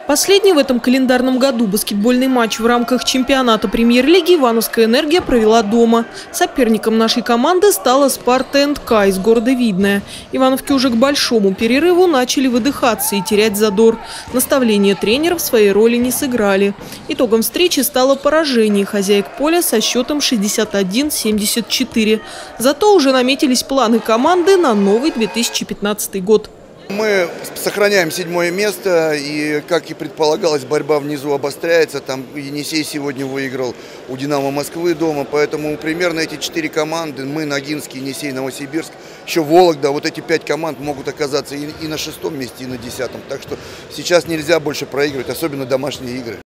Последний в этом календарном году баскетбольный матч в рамках чемпионата премьер-лиги «Ивановская энергия» провела дома. Соперником нашей команды стала «Спарта НК» из города Видное. Ивановки уже к большому перерыву начали выдыхаться и терять задор. Наставления тренеров своей роли не сыграли. Итогом встречи стало поражение хозяек поля со счетом 61-74. Зато уже наметились планы команды на новый 2015 год. Мы сохраняем 7-е место, и, как и предполагалось, борьба внизу обостряется. Там Енисей сегодня выиграл у «Динамо Москвы» дома, поэтому примерно эти 4 команды, мы, Ногинский, Енисей, Новосибирск, еще Вологда, вот эти 5 команд могут оказаться и на 6-м месте, и на 10-м. Так что сейчас нельзя больше проигрывать, особенно домашние игры.